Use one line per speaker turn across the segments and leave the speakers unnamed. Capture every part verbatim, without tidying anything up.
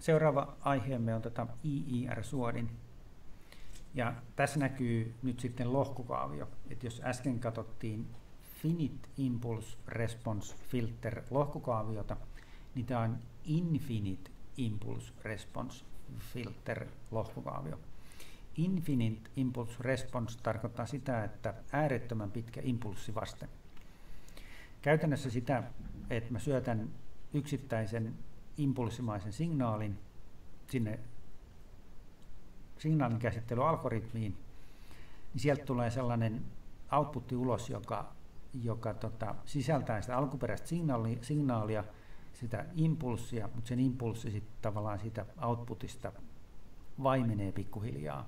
Seuraava aiheemme on tota I I R-suodin. Ja tässä näkyy nyt sitten lohkokaavio. Et jos äsken katsottiin Finite Impulse Response Filter lohkokaaviota, niin tämä on Infinite Impulse Response Filter lohkokaavio. Infinite Impulse Response tarkoittaa sitä, että äärettömän pitkä impulssivaste. Käytännössä sitä, että mä syötän yksittäisen impulssimaisen signaalin sinne signaalin käsittelyalgoritmiin, niin sieltä tulee sellainen outputti ulos, joka, joka tota, sisältää sitä alkuperäistä signaalia, signaalia, sitä impulssia, mutta sen impulssi sitten tavallaan siitä outputista vaimenee pikkuhiljaa.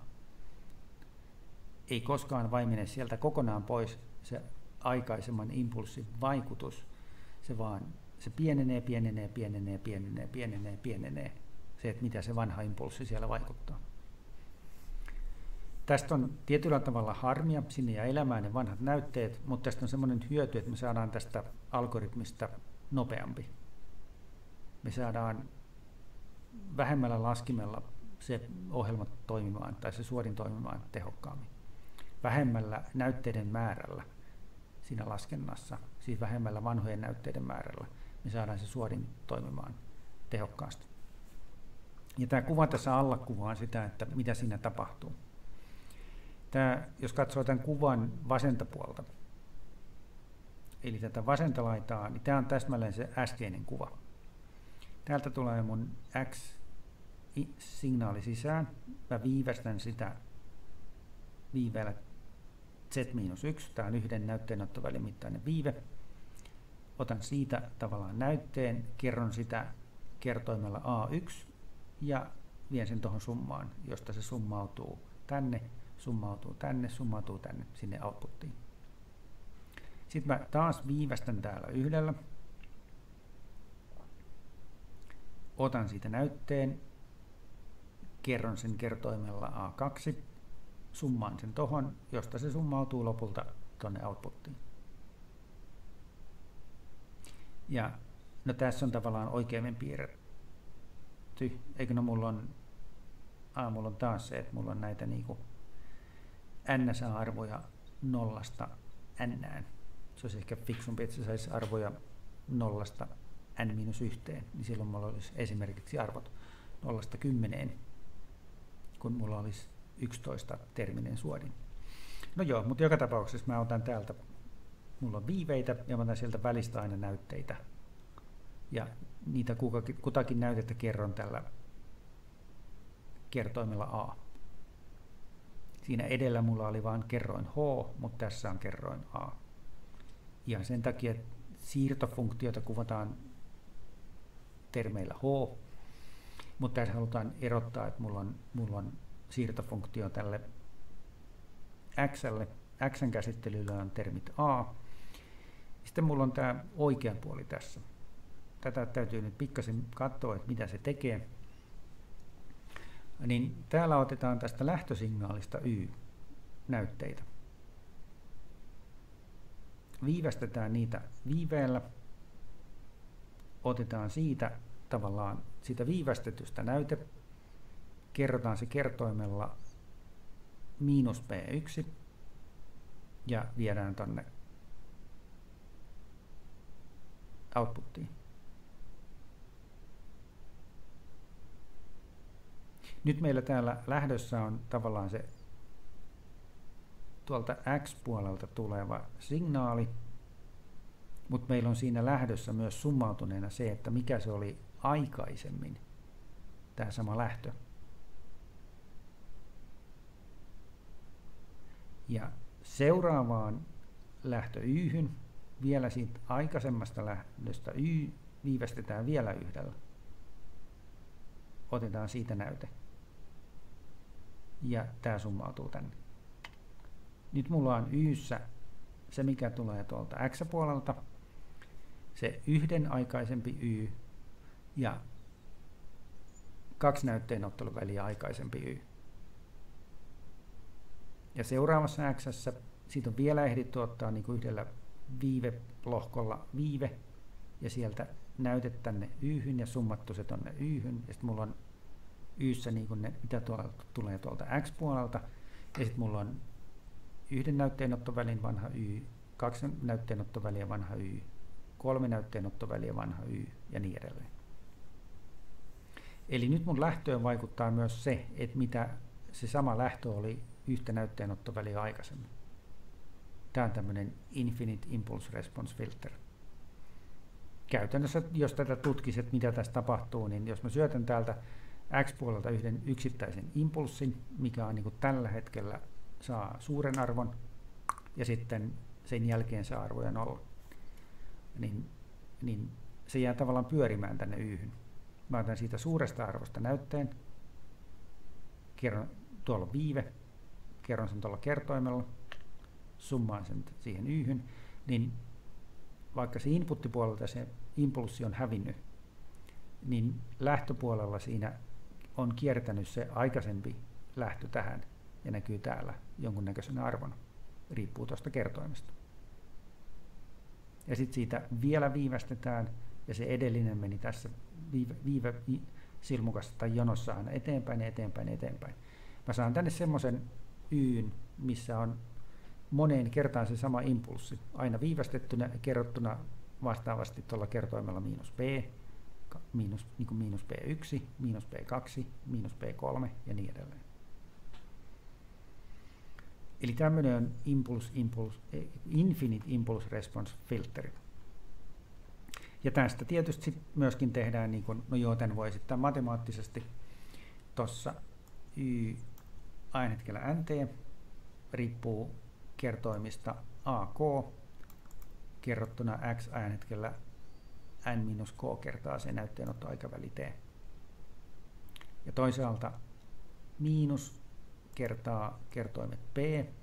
Ei koskaan vaimene sieltä kokonaan pois se aikaisemman impulssin vaikutus, se vaan se pienenee, pienenee, pienenee, pienenee, pienenee, pienenee, se, että mitä se vanha impulssi siellä vaikuttaa. Tästä on tietyllä tavalla harmia, sinne ja elämään ne vanhat näytteet, mutta tästä on semmoinen hyöty, että me saadaan tästä algoritmista nopeampi. Me saadaan vähemmällä laskimella se ohjelma toimimaan tai se suodin toimimaan tehokkaammin. Vähemmällä näytteiden määrällä siinä laskennassa, siis vähemmällä vanhojen näytteiden määrällä, me saadaan se suodin toimimaan tehokkaasti. Ja tämä kuva tässä alla kuvaa sitä, että mitä siinä tapahtuu. Tämä, jos katsoo tämän kuvan vasenta puolta, eli tätä vasenta laitaa, niin tämä on täsmälleen se äskeinen kuva. Täältä tulee mun X-signaali sisään. Mä viivästän sitä viiveellä Z miinus yksi. Tämä on yhden näytteenottovälin mittainen viive. Otan siitä tavallaan näytteen, kerron sitä kertoimella A yksi ja vien sen tuohon summaan, josta se summautuu tänne, summautuu tänne, summautuu tänne, sinne outputtiin. Sitten mä taas viivästän täällä yhdellä. Otan siitä näytteen, kerron sen kertoimella A kaksi, summaan sen tohon, josta se summautuu lopulta tuonne outputtiin. Ja no tässä on tavallaan oikeimmin piirretty, eikö no mulla on, ah, mulla on taas se, että mulla on näitä niinku N S A-arvoja nollasta Nään. Se olisi ehkä fiksumpi, että se saisi arvoja nollasta N miinus yhteen, niin silloin mulla olisi esimerkiksi arvot nollasta kymmeneen, kun mulla olisi yksitoista terminen suodin. No joo, mutta joka tapauksessa mä otan täältä, mulla on viiveitä ja mä otan sieltä välistä aina näytteitä. Ja niitä kutakin, kutakin näytettä kerron tällä kertoimella A. Siinä edellä mulla oli vain kerroin H, mutta tässä on kerroin A. Ja sen takia, että siirtofunktiota kuvataan termeillä H, mutta tässä halutaan erottaa, että mulla on, mulla on siirtofunktio tälle X:lle. X:n käsittelyllä on termit A. Sitten mulla on tämä oikea puoli tässä. Tätä täytyy nyt pikkasen katsoa, että mitä se tekee. Niin täällä otetaan tästä lähtösignaalista Y-näytteitä. Viivästetään niitä viiveellä. Otetaan siitä tavallaan siitä viivästetystä näyte. Kerrotaan se kertoimella miinus P yksi ja viedään tonne outputtiin. Nyt meillä täällä lähdössä on tavallaan se tuolta X-puolelta tuleva signaali, mutta meillä on siinä lähdössä myös summautuneena se, että mikä se oli aikaisemmin, tämä sama lähtö. Ja seuraavaan lähtö Y:hyn, vielä siitä aikaisemmasta lähdöstä Y, viivästetään vielä yhdellä. Otetaan siitä näyte. Ja tämä summautuu tänne. Nyt mulla on Y:ssä se, mikä tulee tuolta X-puolelta, se yhden aikaisempi Y ja kaksi näytteenotteluväliä aikaisempi Y. Ja seuraavassa X:ssä siitä on vielä ehditty ottaa niin kuin yhdellä viivelohkolla viive ja sieltä näyte tänne Y:hyn ja summattu se tonne Y:hyn. Ja sitten mulla on Y:ssä niin kuin ne, mitä tuolta tulee tuolta X-puolelta. Ja sitten mulla on yhden näytteenottovälin vanha Y, kaksi näytteenottoväliä vanha Y, kolme näytteenottoväliä vanha Y ja niin edelleen. Eli nyt mun lähtöön vaikuttaa myös se, että mitä se sama lähtö oli yhtä näytteenottoväliä aikaisemmin. Tämä on tämmöinen Infinite Impulse Response Filter. Käytännössä, jos tätä tutkisit, mitä tässä tapahtuu, niin jos mä syötän täältä X-puolelta yhden yksittäisen impulssin, mikä on niin kuin tällä hetkellä saa suuren arvon, ja sitten sen jälkeen se arvo on nolla, niin, niin se jää tavallaan pyörimään tänne Y:hyn. Mä otan siitä suuresta arvosta näytteen, kerron, tuolla on viive, kerron sen tuolla kertoimella, summaan sen siihen Y:hyn, niin vaikka se inputtipuolelta se impulssi on hävinnyt, niin lähtöpuolella siinä on kiertänyt se aikaisempi lähtö tähän ja näkyy täällä jonkunnäköisenä arvona, riippuu tuosta kertoimesta. Ja sitten siitä vielä viivästetään ja se edellinen meni tässä viive, viive silmukassa tai jonossa aina eteenpäin, eteenpäin, eteenpäin. Mä saan tänne semmoisen Y:n, missä on moneen kertaan se sama impulssi, aina viivästettynä ja kerrottuna vastaavasti tuolla kertoimella miinus B, miinus, niin kuin miinus B yksi, miinus B kaksi, miinus B kolme ja niin edelleen. Eli tämmöinen on impulse, impulse, Infinite Impulse Response Filteri. Ja tästä tietysti myöskin tehdään, niin kuin, no joo, tämän voi esittää matemaattisesti, tuossa Y ajanhetkellä nt riippuu kertoimista A K kerrottuna X ajanhetkellä n-k kertaa se näytteenottoaikaväli T. Ja toisaalta miinus kertaa kertoimet P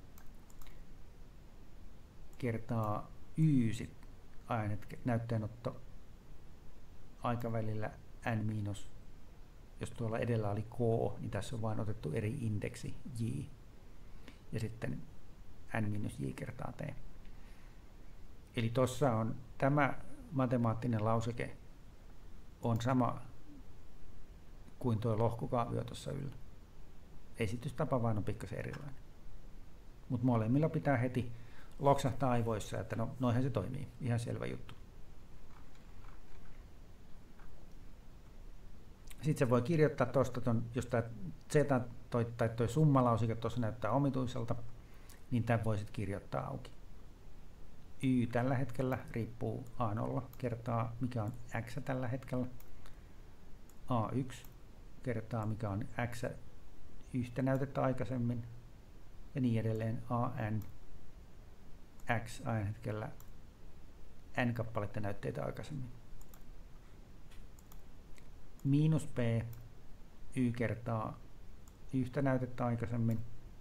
kertaa Y sit ajanhetken näytteenotto aikavälillä n miinus, jos tuolla edellä oli K, niin tässä on vain otettu eri indeksi J ja sitten n minus j kertaa t. Eli tuossa on tämä matemaattinen lauseke on sama kuin tuo lohkokaavio tuossa yllä. Esitystapa vain on pikkasen erilainen. Mutta molemmilla pitää heti loksahtaa aivoissa, että no noinhan se toimii. Ihan selvä juttu. Sitten se voi kirjoittaa tuosta, jos tämä z toi, tai tuo summalausike tuossa näyttää omituiselta, niin tämän voisit kirjoittaa auki. Y tällä hetkellä riippuu A nolla kertaa mikä on X tällä hetkellä. A yksi kertaa mikä on X yhtä näytettä aikaisemmin. Ja niin edelleen A n X ajan hetkellä n kappaletta näytteitä aikaisemmin. Miinus P Y kertaa yhtä näytettä aikaisemmin.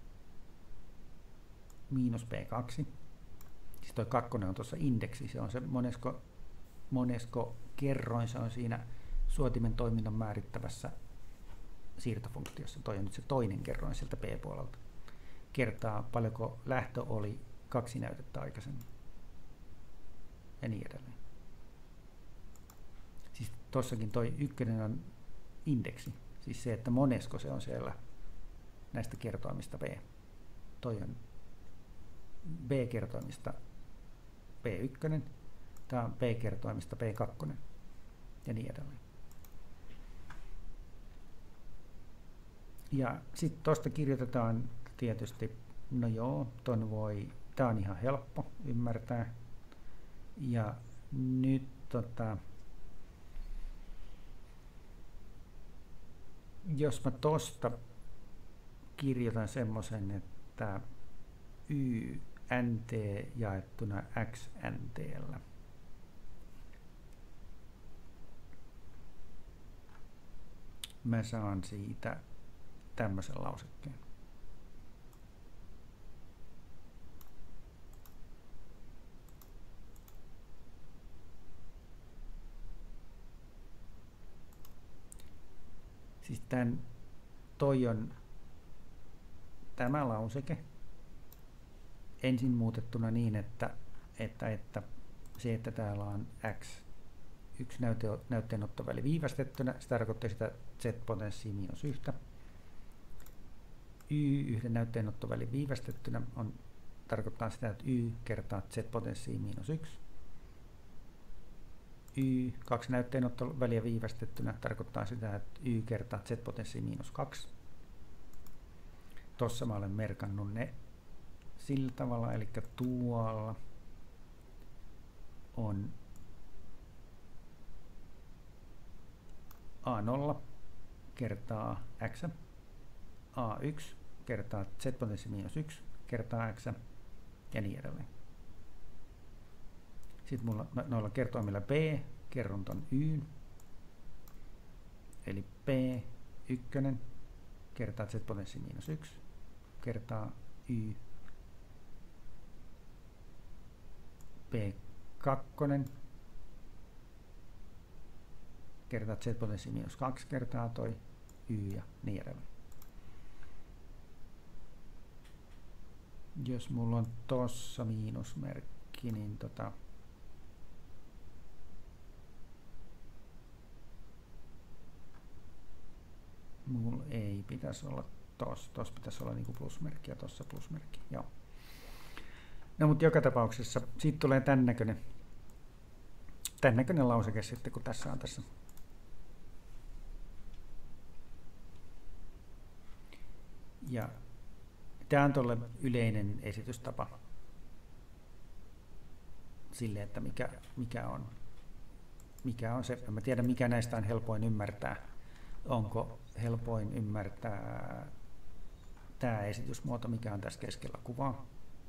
Miinus P kaksi. Siis toi kakkonen on tuossa indeksi, se on se monesko, monesko kerroin, se on siinä suotimen toiminnan määrittävässä siirtofunktiossa. Toi on nyt se toinen kerroin sieltä P-puolelta. Kertaa paljonko lähtö oli kaksi näytettä aikaisemmin. Ja niin edelleen. Siis tossakin toi ykkönen on indeksi, siis se, että monesko se on siellä näistä kertoimista B. Toi on B-kertoimista P yksi, tämä on B-kertoimista P kaksi ja niin edelleen. Ja sitten tuosta kirjoitetaan tietysti, no joo, ton voi, tämä on ihan helppo ymmärtää. Ja nyt tota, jos mä tosta kirjoitan semmoisen, että Y nt jaettuna x nt:llä. Mä saan siitä tämmöisen lausekkeen. Siis tän, toi on tämä lauseke ensin muutettuna niin, että, että, että se, että täällä on x yksi näyte, näytteenottoväli viivästettynä, se tarkoittaa sitä z-potenssia miinus yhtä. Y yhden näytteenottoväli viivästettynä on, tarkoittaa sitä, että y kertaa z-potenssia miinus yksi. Y kaksi näytteenottoväliä viivästettynä tarkoittaa sitä, että y kertaa z-potenssia miinus kaksi. Tuossa mä olen merkannut ne sillä tavalla, eli tuolla on a nolla kertaa x, a yksi kertaa z-potenssi miinus yksi kertaa x ja niin edelleen. Sitten mulla noilla kertoimilla b kerron ton y, eli p yksi kertaa z-potenssi miinus yksi kertaa y, p kaksi kertaa z-potenssi miinus kaksi kertaa toi y ja niin edelleen. Jos mulla on tossa miinusmerkki, niin tota mulla ei pitäisi olla tossa, tossa pitäisi olla niinku plusmerkki ja tossa plusmerkki, joo. No mutta joka tapauksessa siitä tulee tän näköinen, tän näköinen lauseke sitten, kun tässä on tässä. Ja tämä on tuolle yleinen esitystapa sille, että mikä, mikä, on, mikä on se. En mä tiedä, mikä näistä on helpoin ymmärtää. Onko helpoin ymmärtää tämä esitysmuoto, mikä on tässä keskellä kuvaa?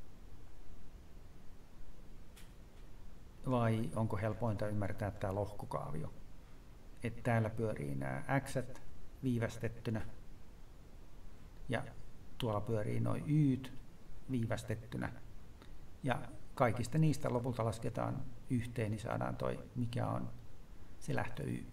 Vai onko helpointa ymmärtää tämä lohkokaavio? Että täällä pyörii nämä x:t viivästettynä ja tuolla pyörii noin y't viivästettynä. Ja kaikista niistä lopulta lasketaan yhteen, niin saadaan toi, mikä on se lähtö y.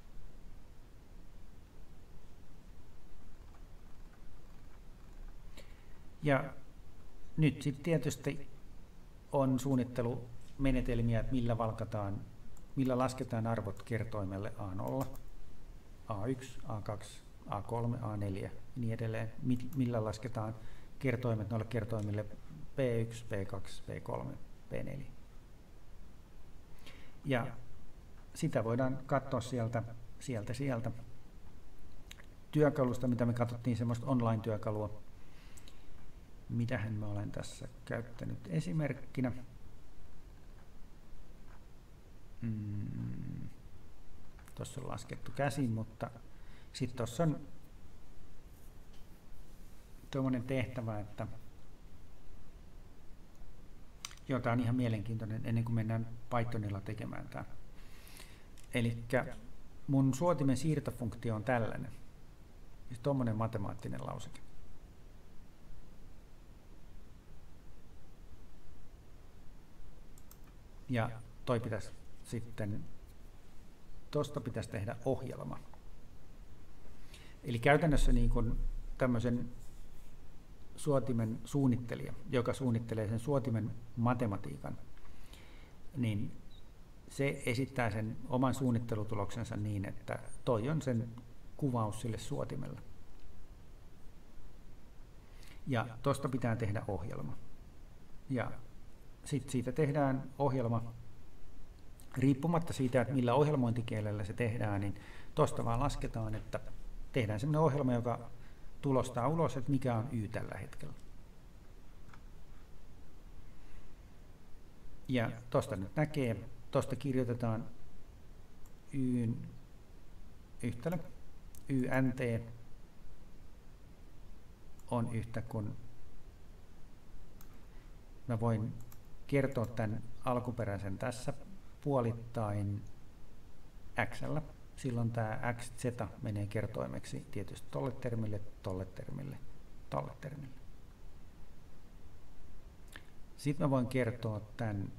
Ja nyt sitten tietysti on suunnittelumenetelmiä, että millä valkataan, millä lasketaan arvot kertoimelle a nolla, a yksi, a kaksi, a kolme, a neljä ja niin edelleen, millä lasketaan kertoimet noille kertoimille p yksi, p kaksi, p kolme, p neljä. Ja sitä voidaan katsoa sieltä, sieltä, sieltä työkalusta, mitä me katsottiin, semmoista online-työkalua. Mitähän mä olen tässä käyttänyt esimerkkinä. Mm, tuossa on laskettu käsin, mutta sitten tuossa on tuommoinen tehtävä, että joo, tämä on ihan mielenkiintoinen ennen kuin mennään Pythonilla tekemään tämä. Eli mun suotimen siirtofunktio on tällainen. Siis tuommoinen matemaattinen lauseke. Ja toi pitäisi sitten, tuosta pitäisi tehdä ohjelma. Eli käytännössä niin kuin tämmöisen suotimen suunnittelija, joka suunnittelee sen suotimen matematiikan, niin se esittää sen oman suunnittelutuloksensa niin, että toi on sen kuvaus sille suotimelle. Ja tuosta pitää tehdä ohjelma. Ja sitten siitä tehdään ohjelma, riippumatta siitä, että millä ohjelmointikielellä se tehdään, niin tuosta vaan lasketaan, että tehdään sellainen ohjelma, joka tulostaa ulos, että mikä on y tällä hetkellä. Ja tuosta nyt näkee, tuosta kirjoitetaan yn yhtälö, ynt on yhtä kuin, mä voin kertoa tämän alkuperäisen tässä puolittain x:llä. Silloin tämä xz menee kertoimeksi tietysti tolle termille, tolle termille, tolle termille. Sitten mä voin kertoa tämän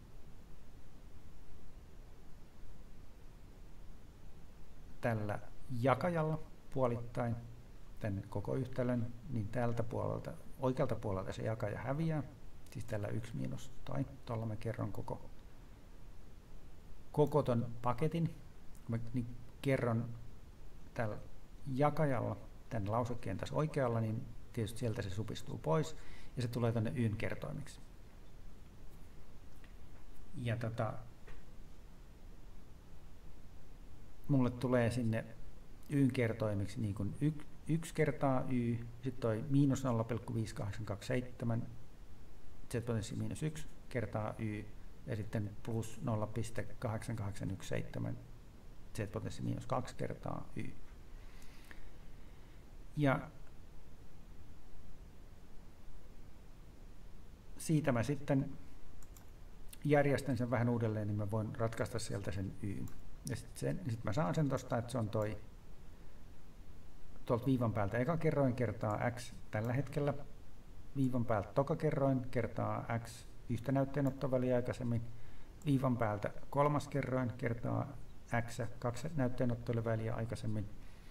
tällä jakajalla puolittain tämän koko yhtälön, niin tältä puolelta, oikealta puolelta se jakaja häviää. Siis tällä yksi miinus tai tuolla mä kerron koko, koko ton paketin, mä niin kerron tällä jakajalla tämän lausekkeen tässä oikealla, niin tietysti sieltä se supistuu pois ja se tulee tuonne yn kertoimiksi. Ja tota, mulle tulee sinne yn kertoimiksi niin kuin yksi kertaa y, sitten toi miinus nolla pilkku viisi kahdeksan kaksi seitsemän, z-potenssi miinus yksi kertaa y, ja sitten plus nolla pilkku kahdeksan kahdeksan yksi seitsemän, z-potenssi miinus kaksi kertaa y. Ja siitä mä sitten järjestän sen vähän uudelleen, niin mä voin ratkaista sieltä sen y. Ja sitten sit mä saan sen tosta, että se on toi tuolta viivan päältä eka kerroin kertaa x tällä hetkellä, viivan päältä toka kerroin kertaa x yhtä näytteenottoväliä aikaisemmin, viivan päältä kolmas kerroin kertaa x kaksi näytteenottoväliä aikaisemmin.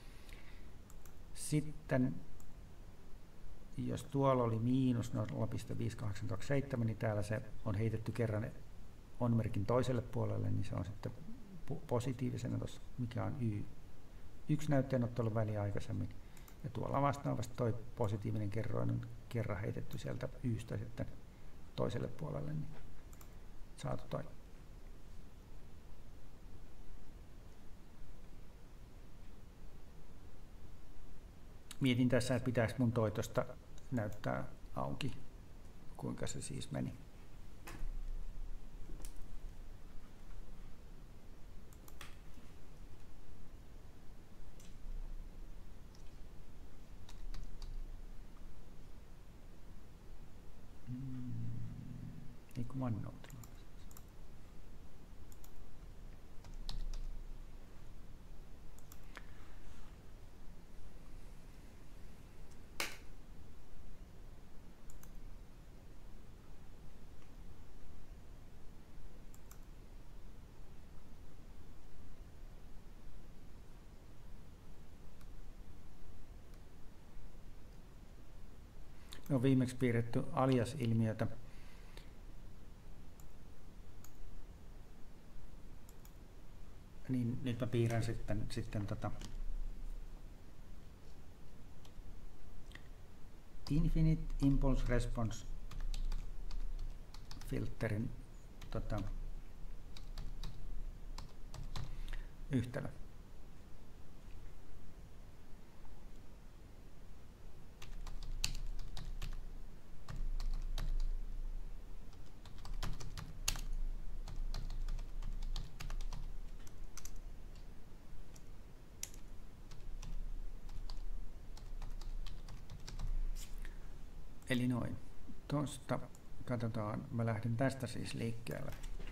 Sitten jos tuolla oli miinus nolla pilkku viisi kahdeksan kaksi seitsemän, niin täällä se on heitetty kerran on-merkin toiselle puolelle, niin se on sitten positiivisena tuossa, mikä on y. Yksi näytteenottelun väliä aikaisemmin. Ja tuolla vastaavasti toi positiivinen kerroin on kerran heitetty sieltä ystä sitten toiselle puolelle, niin saatu toi. Mietin tässä, että pitäisi mun toi tosta näyttää auki, kuinka se siis meni. Niin kuin OneNote. Me on viimeksi piirretty alias-ilmiötä. Niin nyt mä piirrän sitten, sitten tota Infinite Impulse Response filterin tota, yhtälö. Eli noin. Tuosta katsotaan, mä lähdin tästä siis liikkeelle.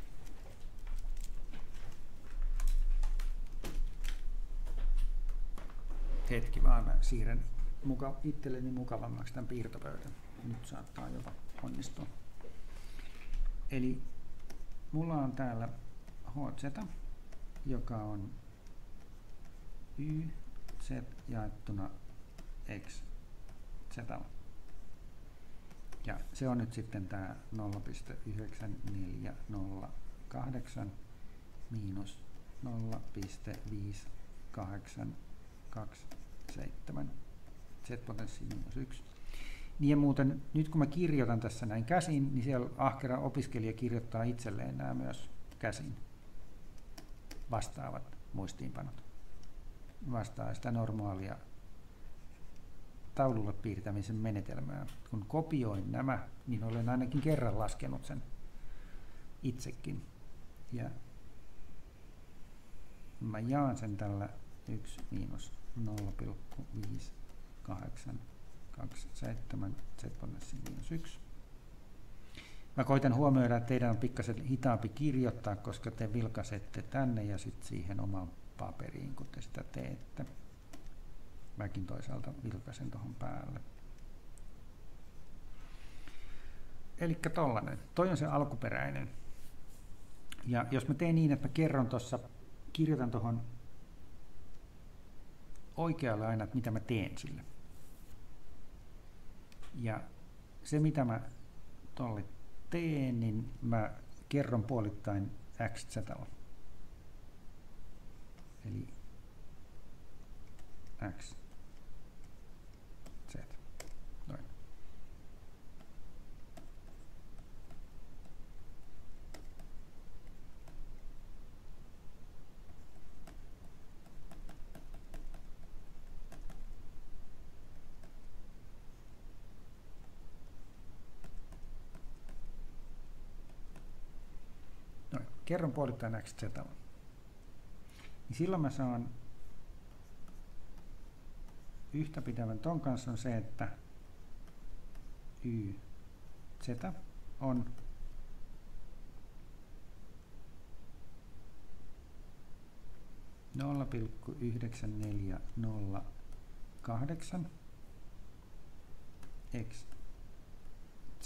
Hetki vaan, mä siirrän muka, itselleni mukavammaksi tämän piirtopöydän. Nyt saattaa jopa onnistua. Eli mulla on täällä H Z, joka on Y, Z jaettuna X, Z. Ja se on nyt sitten tämä nolla pilkku yhdeksän neljä nolla kahdeksan miinus nolla pilkku viisi kahdeksan kaksi seitsemän, z-potenssi miinus yksi. Niin ja muuten, nyt kun mä kirjoitan tässä näin käsin, niin siellä ahkera opiskelija kirjoittaa itselleen nämä myös käsin vastaavat muistiinpanot. Vastaa sitä normaalia taululle piirtämisen menetelmää. Kun kopioin nämä, niin olen ainakin kerran laskenut sen itsekin. Ja mä jaan sen tällä yksi miinus nolla pilkku viisi kahdeksan kaksi seitsemän z-potenssi miinus yksi. Mä koitan huomioida, että teidän on pikkasen hitaampi kirjoittaa, koska te vilkaisette tänne ja sitten siihen omaan paperiin, kun te sitä teette. Mäkin toisaalta vilkaisen tuohon päälle. Elikkä tollanen. Toi on se alkuperäinen. Ja jos mä teen niin, että mä kerron tuossa, kirjoitan tuohon oikealle aina, että mitä mä teen sille. Ja se, mitä mä tolle teen, niin mä kerron puolittain x z:llä. eli x, z. Noin. Noin. Kerron puolittain x, z. Niin silloin mä saan yhtä pitävän ton kanssa on se, että y, z on nolla pilkku yhdeksän neljä nolla kahdeksan x, z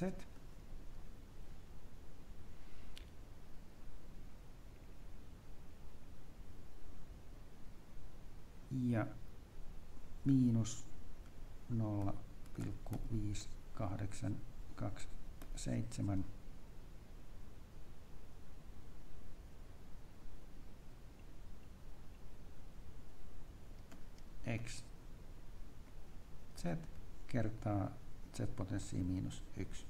ja miinus nolla pilkku viisi kahdeksan kaksi seitsemän x, z kertaa z-potenssiin miinus yksi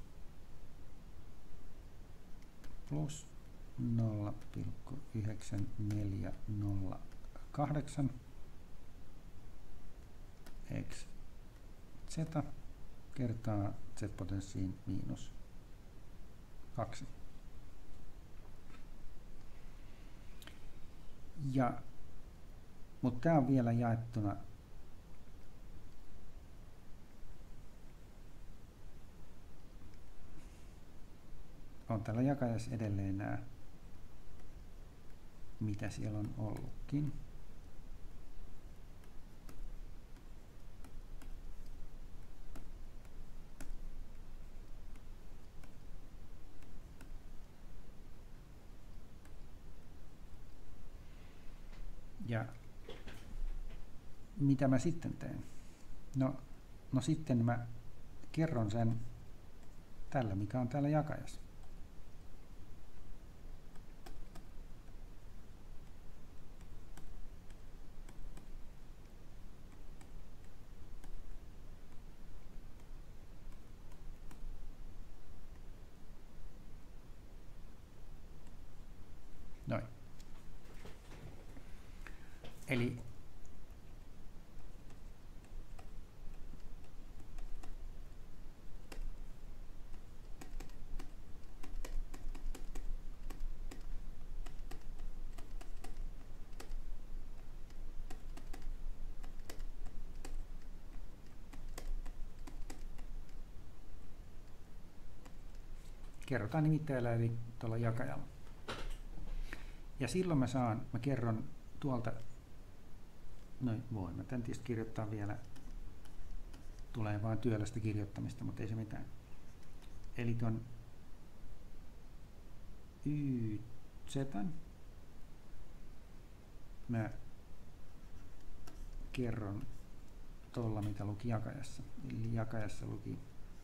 plus nolla pilkku yhdeksän neljä nolla kahdeksan x, z kertaa z-potenssiin miinus kaksi. Ja, mutta tämä on vielä jaettuna on täällä jakajassa edelleen nämä, mitä siellä on ollutkin. Ja mitä mä sitten teen? No, no sitten mä kerron sen tällä, mikä on täällä jakajassa. Noin. Eli kerrotaan nimittäjällä eli tuolla jakajalla. Ja silloin mä saan, mä kerron tuolta, no voin mä tän tietysti kirjoittaa vielä, tulee vaan työlästä kirjoittamista, mutta ei se mitään. Eli ton y, z, mä kerron tuolla, mitä luki jakajassa. Eli jakajassa luki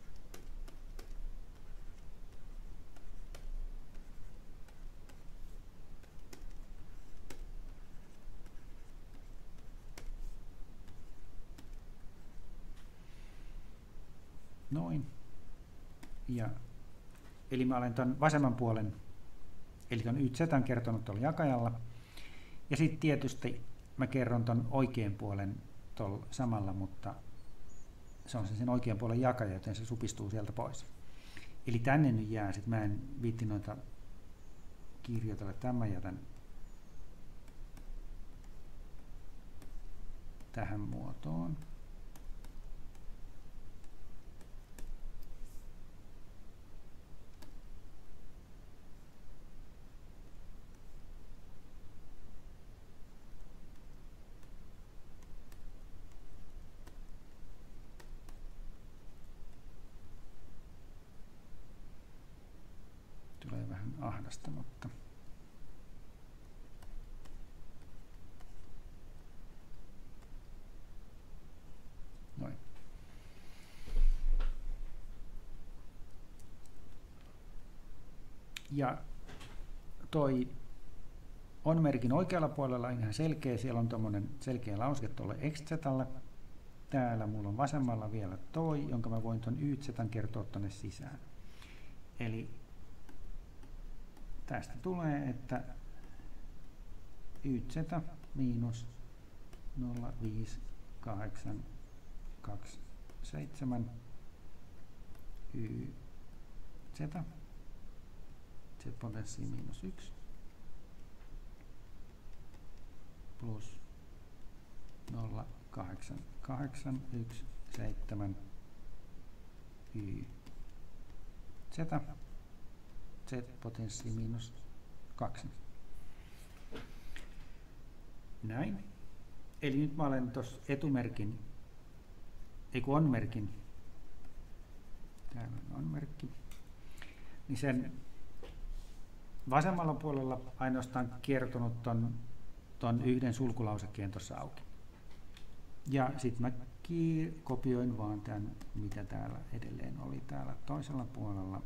noin. Ja, eli mä olen ton vasemman puolen, eli ton y z kertonut tuolla jakajalla. Ja sitten tietysti mä kerron ton oikean puolen tuolla samalla, mutta se on sen oikean puolen jakaja, joten se supistuu sieltä pois. Eli tänne nyt jää, sit mä en viitti noita kirjoitella, tämän jätän tähän muotoon. Tulee vähän ahdasta, mutta noin. Ja toi on-merkin oikealla puolella on ihan selkeä, siellä on tuommoinen selkeä lauseke tuolle xz:llä. Täällä mulla on vasemmalla vielä toi, jonka mä voin tuon yz:n kertoa tuonne sisään. Eli tästä tulee, että yz miinus nolla pilkku viisi kahdeksan kaksi seitsemän yz, z-potenssi miinus yksi plus nolla pilkku kahdeksan kahdeksan yksi seitsemän y z, z-potenssi miinus kaksi. Näin. Eli nyt mä olen tuossa etumerkin, ei kun on-merkin, täällä on on-merkki, niin sen vasemmalla puolella ainoastaan kertonut ton, ton yhden sulkulausekkeen tuossa auki. Ja sitten mä kopioin vaan tämän, mitä täällä edelleen oli täällä toisella puolella.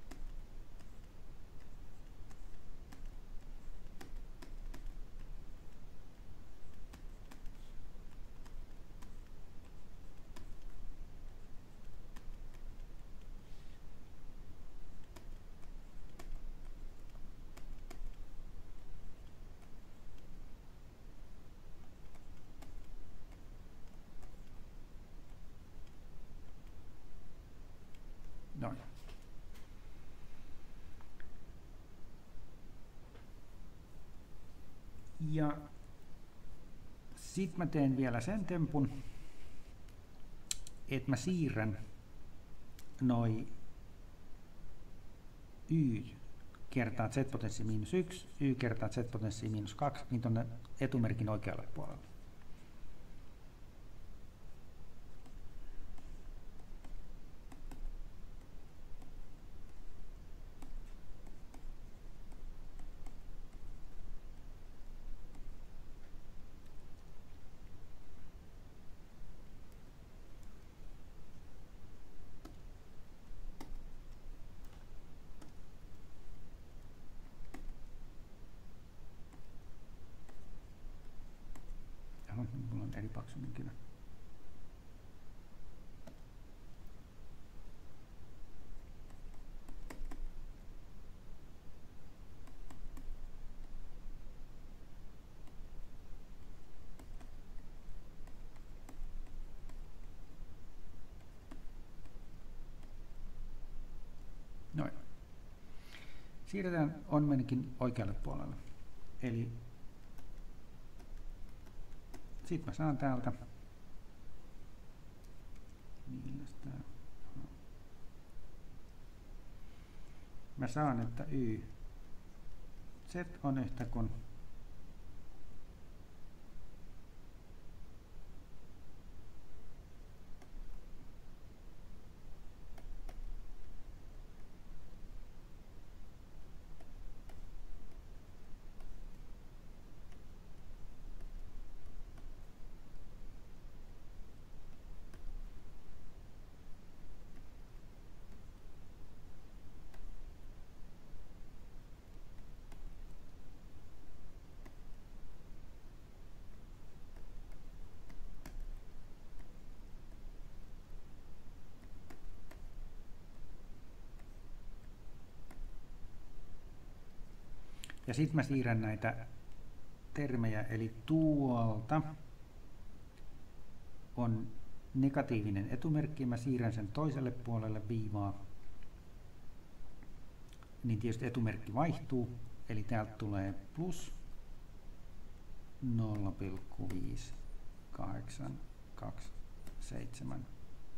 Noin. Ja sitten mä teen vielä sen tempun, että mä siirrän noi y kertaa z-potenssi miinus yksi, y kertaa z-potenssi miinus kaksi, niin tuonne etumerkin oikealle puolelle. Mulla on eri paksuinen kynä. Noin. Siirretään on-merkin oikealle puolelle. Eli sitten mä saan täältä, milläs tää, mä saan, että y, z on yhtä kuin ja sitten mä siirrän näitä termejä, eli tuolta on negatiivinen etumerkki, mä siirrän sen toiselle puolelle viivaa, niin tietysti etumerkki vaihtuu, eli täältä tulee plus nolla pilkku viisi kahdeksan kaksi seitsemän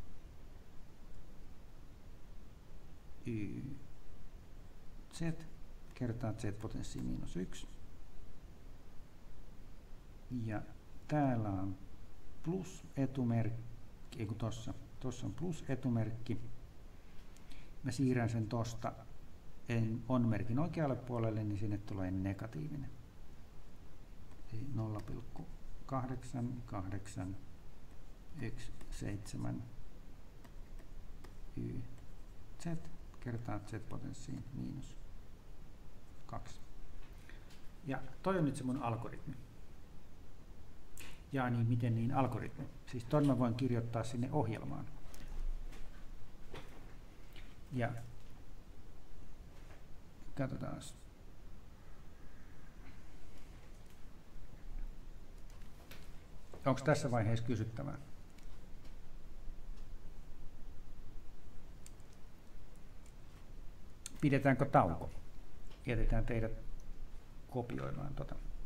y z kertaa z-potenssi miinus yksi. Ja täällä on plus etumerkki, ei kun tossa, tossa on plus etumerkki. Mä siirrän sen tosta en on-merkin oikealle puolelle, niin sinne tulee negatiivinen. Eli nolla pilkku kahdeksan kahdeksan yksi seitsemän y z kertaa z-potenssiin miinus kaksi. Ja toi on nyt se mun algoritmi. Ja niin, miten niin algoritmi? Siis ton mä voin kirjoittaa sinne ohjelmaan. Ja katsotaan. Onko tässä vaiheessa kysyttävää? Pidetäänkö tauko? Jätetään teidät kopioimaan tota.